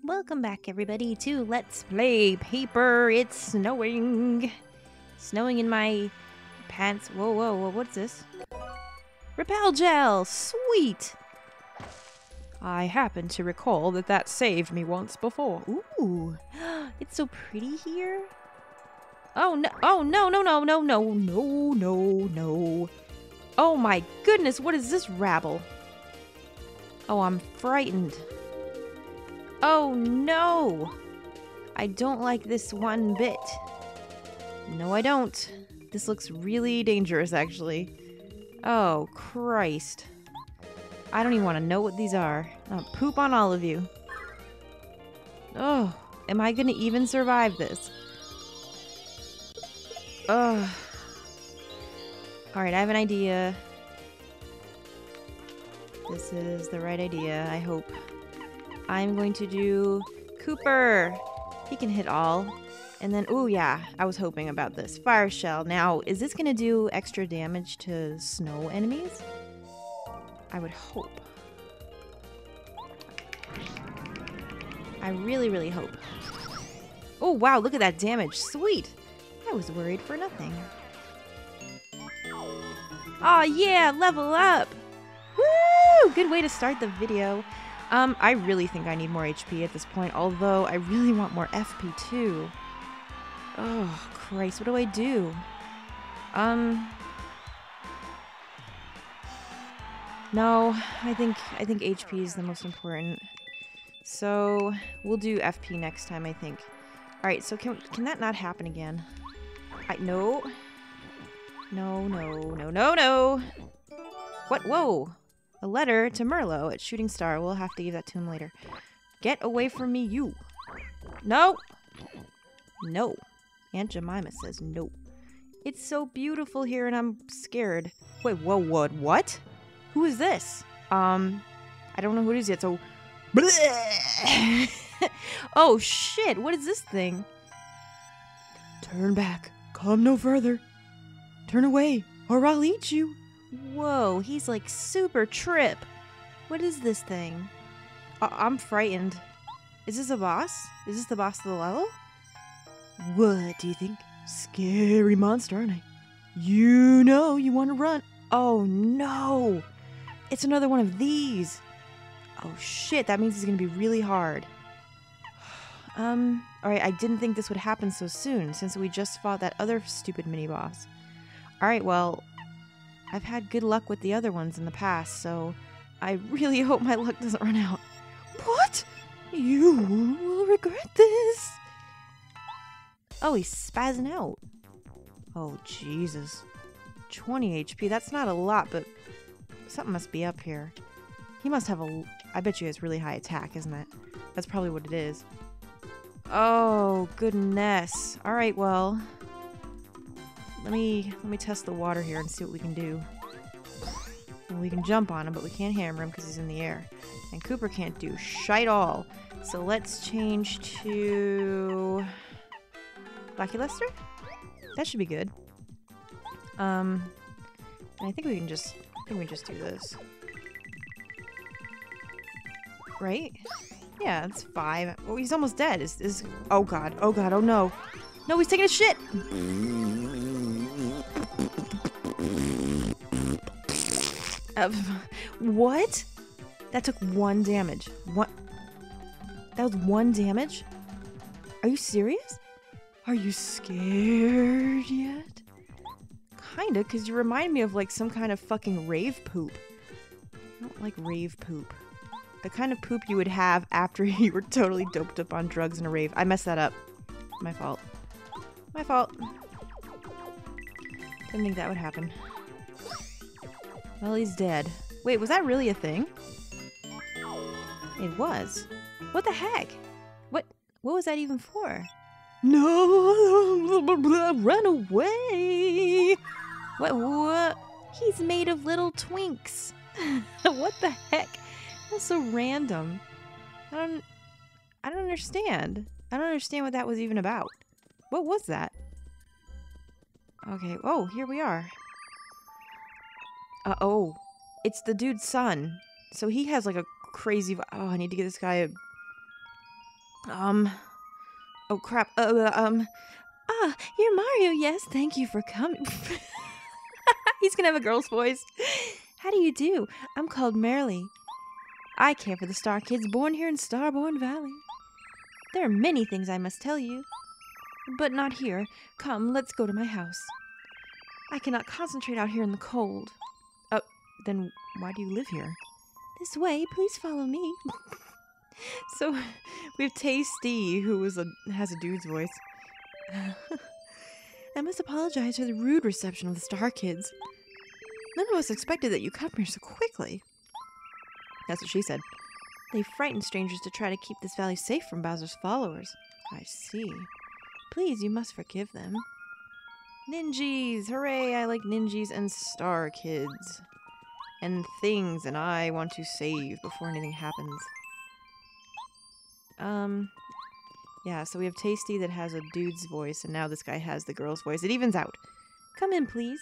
Welcome back, everybody, to Let's Play Paper. It's snowing. Snowing in my pants. Whoa, whoa, whoa, what's this? Repel gel! Sweet! I happen to recall that saved me once before. Ooh, it's so pretty here. Oh, no, oh, no, no, no, no, no, no, no, no. Oh my goodness, what is this rabble? Oh, I'm frightened. Oh no! I don't like this one bit. No, I don't. This looks really dangerous, actually. Oh, Christ. I don't even want to know what these are. I'll poop on all of you. Oh, am I gonna even survive this? Ugh. Alright, I have an idea. This is the right idea, I hope. I'm going to do Cooper. He can hit all. And then, ooh, yeah, I was hoping about this. Fire Shell. Now, is this going to do extra damage to snow enemies? I would hope. I really, really hope. Oh, wow, look at that damage. Sweet. I was worried for nothing. Aw, yeah, level up. Woo! Good way to start the video. I really think I need more HP at this point, although I really want more FP too. Oh, Christ, what do I do? No, I think HP is the most important. So, we'll do FP next time, I think. Alright, so can that not happen again? No. No, no, no, no, no! What? Whoa! A letter to Merlot at Shooting Star. We'll have to give that to him later. Get away from me, you. No. No. Aunt Jemima says no. It's so beautiful here and I'm scared. Wait, whoa, what? Who is this? I don't know who it is yet, so... Oh, shit. What is this thing? Turn back. Come no further. Turn away, or I'll eat you. Whoa, he's like super trip. What is this thing? I'm frightened. Is this a boss? Is this the boss of the level? What do you think? Scary monster, aren't I? You know you want to run. Oh no! It's another one of these. Oh shit, that means it's gonna be really hard. Alright, I didn't think this would happen so soon, since we just fought that other stupid mini-boss. Alright, well... I've had good luck with the other ones in the past, so I really hope my luck doesn't run out. What? You will regret this. Oh, he's spazzing out. Oh, Jesus. 20 HP. That's not a lot, but something must be up here. He must have I bet you it's really high attack, isn't it? That's probably what it is. Oh, goodness. All right, well... Let me test the water here and see what we can do. Well, we can jump on him, but we can't hammer him because he's in the air. And Cooper can't do shite all. So let's change to... Lucky Lester? That should be good. And I think we can just... do this. Right? Yeah, it's 5. Oh, he's almost dead. Oh god, oh god, oh no. No, he's taking a shit! What? That took 1 damage. What? That was 1 damage? Are you serious? Are you scared yet? Kinda, because you remind me of like some kind of fucking rave poop. I don't like rave poop. The kind of poop you would have after you were totally doped up on drugs in a rave. I messed that up. My fault. My fault. Didn't think that would happen. Well, he's dead. Wait, was that really a thing? It was. What the heck? What was that even for? No! Run away! What? He's made of little twinks. What the heck? That's so random. I don't understand. I don't understand what that was even about. What was that? Okay. Oh, here we are. Oh. It's the dude's son. So he has like a crazy... Oh, I need to get this guy Oh crap. You're Mario, yes. Thank you for coming. He's gonna have a girl's voice. How do you do? I'm called Merrily. I care for the Star Kids born here in Starborn Valley. There are many things I must tell you, but not here. Come, let's go to my house. I cannot concentrate out here in the cold. Then why do you live here? This way, please follow me. So, we have Tasty, who has a dude's voice. I must apologize for the rude reception of the Star Kids. None of us expected that you come here so quickly. That's what she said. They frightened strangers to try to keep this valley safe from Bowser's followers. I see. Please, you must forgive them. Ninjas! Hooray! I like ninjas and Star Kids. And things, and I want to save before anything happens. Yeah, so we have Tasty that has a dude's voice, and now this guy has the girl's voice. It evens out. Come in, please.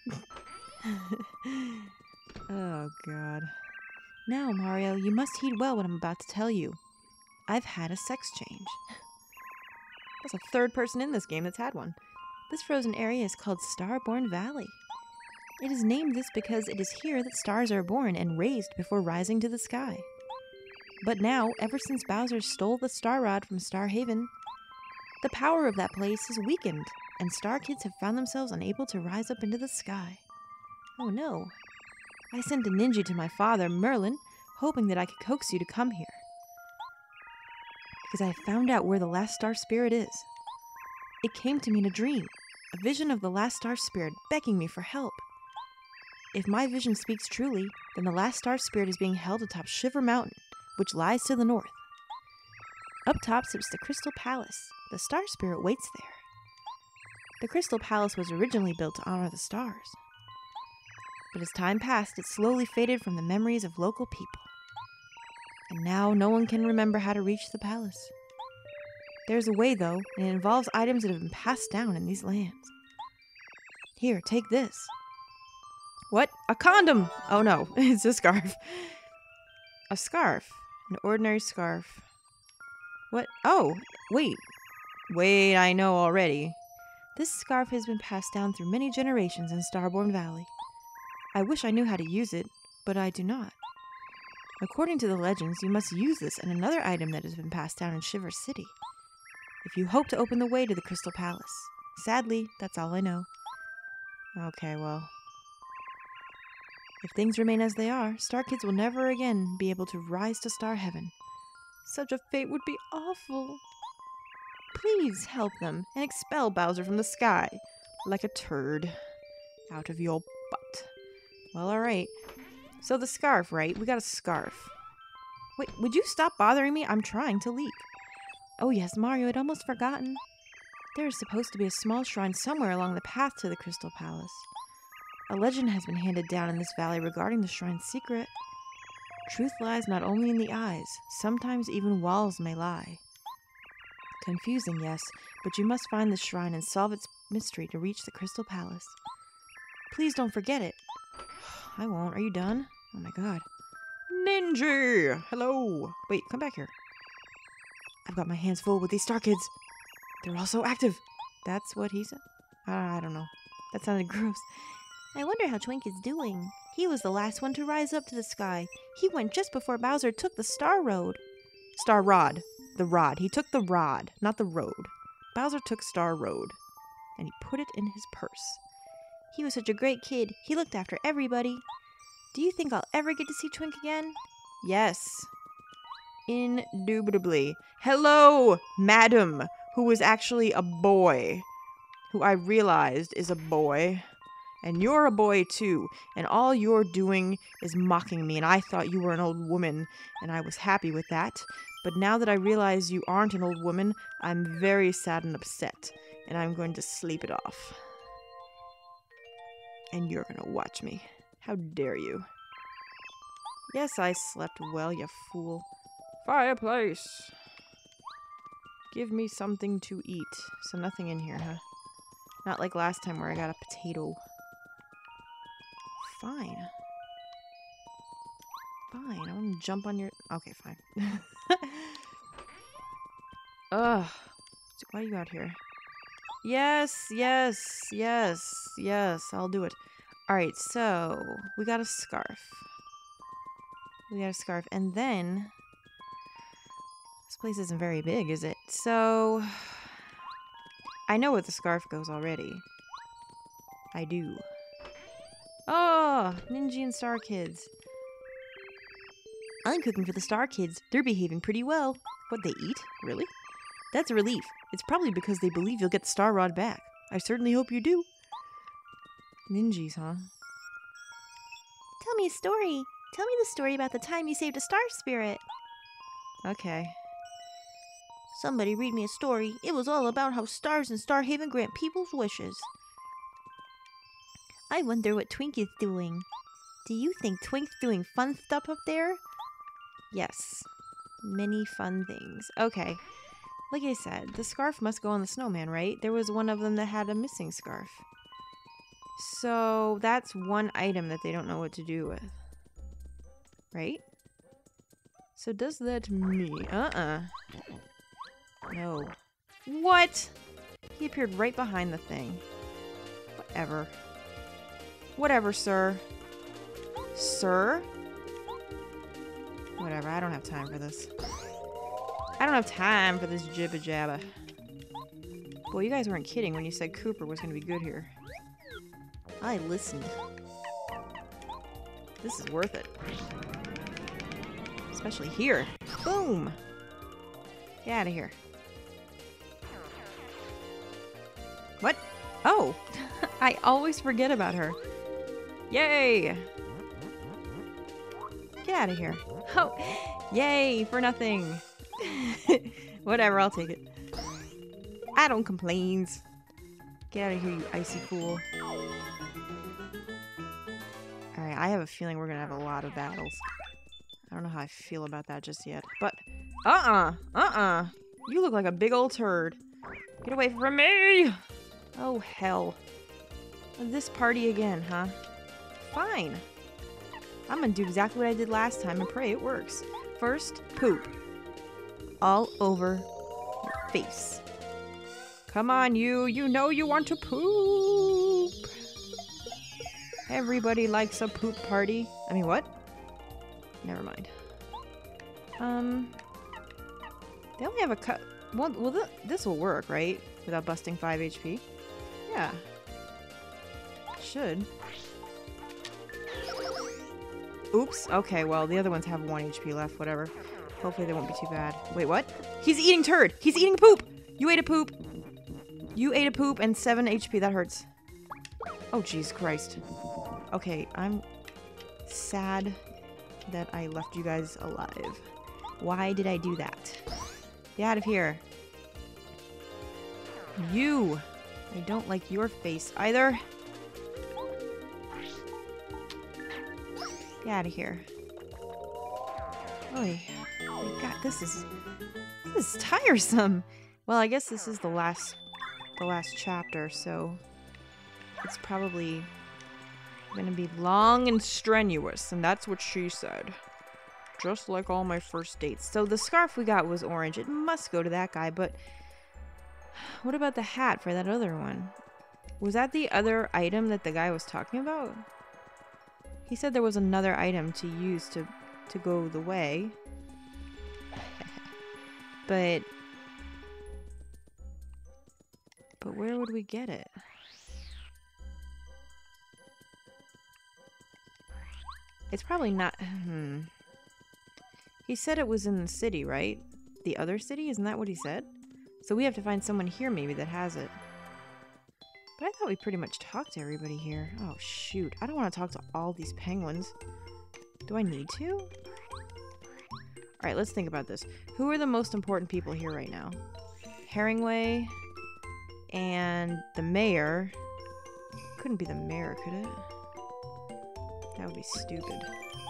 Oh, God. Now, Mario, you must heed well what I'm about to tell you. I've had a sex change. That's a third person in this game that's had one. This frozen area is called Starborn Valley. It is named this because it is here that stars are born and raised before rising to the sky. But now, ever since Bowser stole the Star Rod from Star Haven, the power of that place is weakened, and Star Kids have found themselves unable to rise up into the sky. Oh no. I sent a ninja to my father, Merlin, hoping that I could coax you to come here. Because I have found out where the last star spirit is. It came to me in a dream, a vision of the last star spirit begging me for help. If my vision speaks truly, then the last star spirit is being held atop Shiver Mountain, which lies to the north. Up top sits the Crystal Palace. The star spirit waits there. The Crystal Palace was originally built to honor the stars. But as time passed, it slowly faded from the memories of local people. And now no one can remember how to reach the palace. There's a way, though, and it involves items that have been passed down in these lands. Here, take this. What? A condom! Oh no, it's a scarf. A scarf. An ordinary scarf. What? Oh, wait. Wait, I know already. This scarf has been passed down through many generations in Starborn Valley. I wish I knew how to use it, but I do not. According to the legends, you must use this and another item that has been passed down in Shiver City, if you hope to open the way to the Crystal Palace. Sadly, that's all I know. Okay, well. If things remain as they are, Star Kids will never again be able to rise to Star Heaven. Such a fate would be awful. Please help them and expel Bowser from the sky, like a turd, out of your butt. Well, alright. So the scarf, right? We got a scarf. Wait, would you stop bothering me? I'm trying to leap. Oh yes, Mario, I'd almost forgotten. There is supposed to be a small shrine somewhere along the path to the Crystal Palace. A legend has been handed down in this valley regarding the shrine's secret. Truth lies not only in the eyes, sometimes even walls may lie. Confusing, yes, but you must find the shrine and solve its mystery to reach the Crystal Palace. Please don't forget it. I won't. Are you done? Oh my god. Ninja! Hello! Wait, come back here. I've got my hands full with these Star Kids. They're all so active. That's what he said? I don't know. That sounded gross. I wonder how Twink is doing. He was the last one to rise up to the sky. He went just before Bowser took the Star Road. Star Rod. The rod. He took the rod, not the road. Bowser took Star Road, and he put it in his purse. He was such a great kid. He looked after everybody. Do you think I'll ever get to see Twink again? Yes. Indubitably. Hello, madam, who is actually a boy. Who I realized is a boy. And you're a boy too, and all you're doing is mocking me, and I thought you were an old woman, and I was happy with that. But now that I realize you aren't an old woman, I'm very sad and upset, and I'm going to sleep it off. And you're gonna watch me. How dare you? Yes, I slept well, you fool. Fireplace! Give me something to eat. So nothing in here, huh? Not like last time where I got a potato. Fine. Fine, I want to jump on your... Okay, fine. Ugh. Why are you out here? Yes, yes, yes, yes. I'll do it. Alright, so we got a scarf. We got a scarf. And then this place isn't very big, is it? So I know where the scarf goes already. I do. Oh, Ninja and Star Kids. I'm cooking for the Star Kids. They're behaving pretty well. What they eat? Really? That's a relief. It's probably because they believe you'll get the Star Rod back. I certainly hope you do. Ninjas, huh? Tell me a story. Tell me the story about the time you saved a star spirit. Okay. Somebody read me a story. It was all about how stars in Starhaven grant people's wishes. I wonder what Twink is doing. Do you think Twink's doing fun stuff up there? Yes. Many fun things. Okay. Like I said, the scarf must go on the snowman, right? There was one of them that had a missing scarf. So that's one item that they don't know what to do with. Right? So does that mean... No. What? He appeared right behind the thing. Whatever. Whatever, sir. Sir? Whatever, I don't have time for this. I don't have time for this jibba jabba. Boy, you guys weren't kidding when you said Cooper was going to be good here. I listened. This is worth it. Especially here. Boom! Get out of here. What? Oh! I always forget about her. Yay! Get out of here. Oh! Yay! For nothing. Whatever, I'll take it. I don't complain. Get out of here, you icy fool. Alright, I have a feeling we're gonna have a lot of battles. I don't know how I feel about that just yet. But, you look like a big old turd. Get away from me! Oh, hell. This party again, huh? Fine. I'm gonna do exactly what I did last time and pray it works. First, poop. All over your face. Come on, you. You know you want to poop. Everybody likes a poop party. I mean, what? Never mind. They only have a cut. Well, this will work, right? Without busting 5 HP. Yeah. Should. Oops. Okay, well, the other ones have 1 HP left. Whatever. Hopefully they won't be too bad. Wait, what? He's eating turd! He's eating poop! You ate a poop! You ate a poop and 7 HP. That hurts. Oh, jeez Christ. Okay, I'm sad that I left you guys alive. Why did I do that? Get out of here. You! I don't like your face either. Get out of here. Oy. My God, this is tiresome. Well, I guess this is the last chapter, so it's probably gonna be long and strenuous, and that's what she said. Just like all my first dates. So the scarf we got was orange. It must go to that guy, but what about the hat for that other one? Was that the other item that the guy was talking about? He said there was another item to use to go the way. But where would we get it? It's probably not... He said it was in the city, right? The other city? Isn't that what he said? So we have to find someone here maybe that has it. But I thought we pretty much talked to everybody here. Oh, shoot. I don't want to talk to all these penguins. Do I need to? Alright, let's think about this. Who are the most important people here right now? Herringway and the mayor. Couldn't be the mayor, could it? That would be stupid.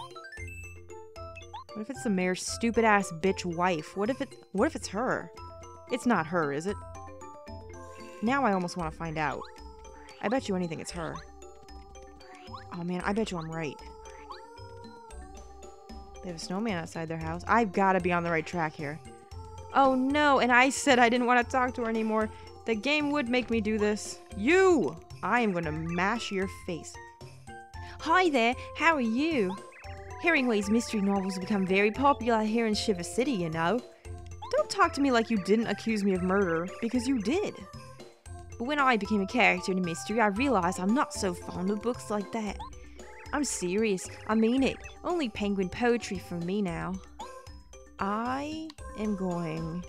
What if it's the mayor's stupid ass bitch wife? What if it's her? It's not her, is it? Now I almost want to find out. I bet you anything it's her. Oh man, I bet you I'm right. They have a snowman outside their house. I've got to be on the right track here. Oh no, and I said I didn't want to talk to her anymore. The game would make me do this. You! I am going to mash your face. Hi there, how are you? Herringway's mystery novels have become very popular here in Shiver City, you know. Don't talk to me like you didn't accuse me of murder, because you did. But when I became a character in a mystery, I realized I'm not so fond of books like that. I'm serious, I mean it. Only penguin poetry for me now. I am going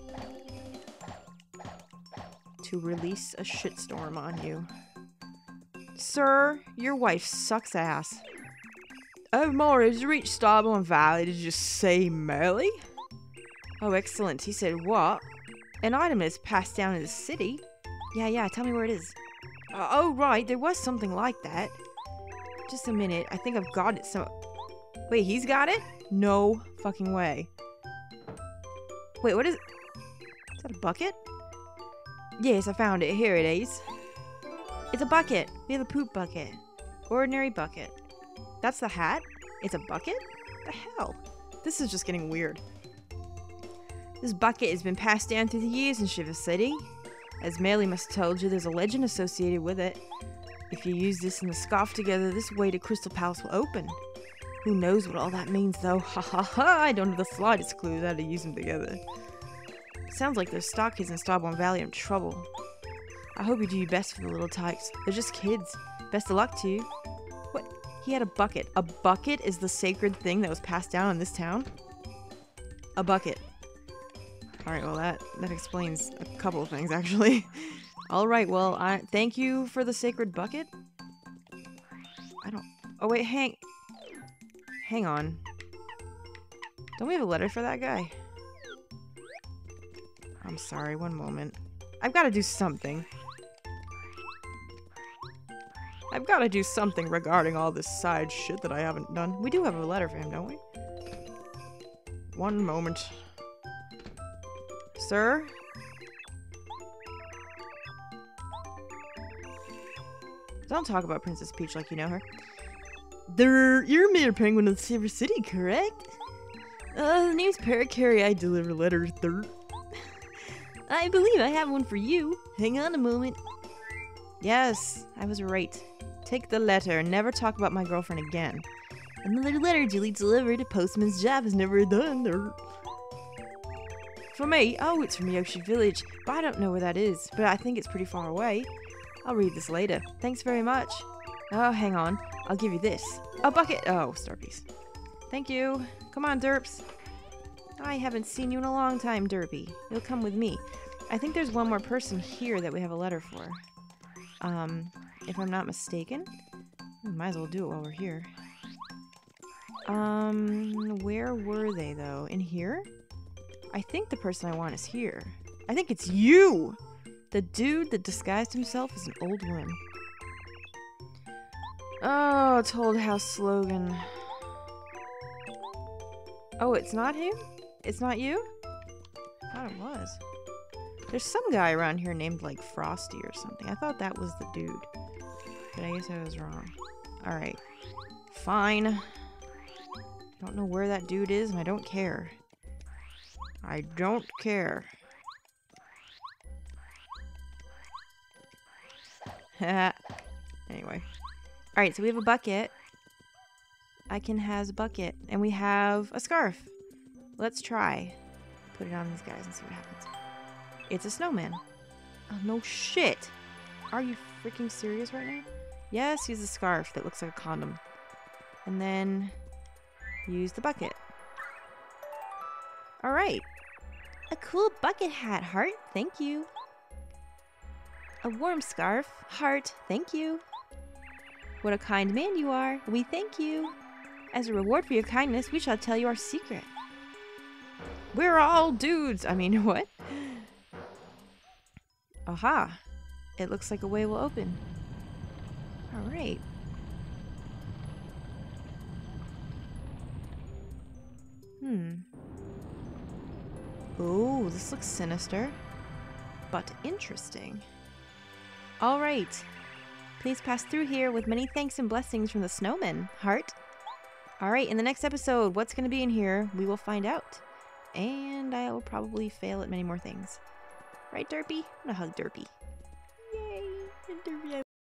to release a shitstorm on you. Sir, your wife sucks ass. Oh, Mara, has you reached Starborn Valley? Did you just say Melly? Oh, excellent. He said what? An item is passed down in the city? Yeah, tell me where it is. Oh, right, there was something like that. Just a minute, I think I've got it Wait, he's got it? No fucking way. Wait, what is... Is that a bucket? Yes, I found it. Here it is. It's a bucket. We have a poop bucket. Ordinary bucket. That's the hat? It's a bucket? The hell? This is just getting weird. This bucket has been passed down through the years in Shiver City. As Melly must have told you, there's a legend associated with it. If you use this and the scarf together, this way to Crystal Palace will open. Who knows what all that means, though? Ha ha ha! I don't have the slightest clue how to use them together. Sounds like those stock kids in Starborn Valley are in trouble. I hope you do your best for the little tykes. They're just kids. Best of luck to you. What? He had a bucket. A bucket is the sacred thing that was passed down in this town? A bucket. Alright, well that explains a couple of things, actually. Alright, well, thank you for the sacred bucket? Oh wait, hang on. Don't we have a letter for that guy? I'm sorry, one moment. I've got to do something. I've got to do something regarding all this side shit that I haven't done. We do have a letter for him, don't we? One moment. Sir? Don't talk about Princess Peach like you know her. You're Mayor Penguin of Silver City, correct? The name's Parakarry. I deliver letters, third. I believe I have one for you. Hang on a moment. Yes, I was right. Take the letter. Never talk about my girlfriend again. Another letter duly delivered. A postman's job is never done. For me? Oh, it's from Yoshi Village. But I don't know where that is. But I think it's pretty far away. I'll read this later. Thanks very much. Oh, hang on. I'll give you this. A bucket. Oh, star piece. Thank you. Come on, Derps. I haven't seen you in a long time, Derpy. You'll come with me. I think there's one more person here that we have a letter for. If I'm not mistaken. We might as well do it while we're here. Where were they, though? In here? I think the person I want is here. I think it's you! The dude that disguised himself as an old woman. Oh, Told House slogan. Oh, it's not him? It's not you? I thought it was. There's some guy around here named, like, Frosty or something. I thought that was the dude. But I guess I was wrong. Alright. Fine. Don't know where that dude is, and I don't care. I don't care. Anyway. Alright, so we have a bucket. Iken has a bucket. And we have a scarf. Let's try. Put it on these guys and see what happens. It's a snowman. Oh, no shit. Are you freaking serious right now? Yes, use a scarf that looks like a condom. And then use the bucket. Alright. A cool bucket hat, Heart. Thank you. A warm scarf. Heart. Thank you. What a kind man you are. We thank you. As a reward for your kindness, we shall tell you our secret. We're all dudes. I mean, what? Aha. It looks like a way will open. Alright. Oh, this looks sinister. But interesting. Alright. Please pass through here with many thanks and blessings from the snowman, Heart. Alright, in the next episode, what's going to be in here, we will find out. and I will probably fail at many more things. Right, Derpy? I'm gonna hug Derpy. Yay! Derpy,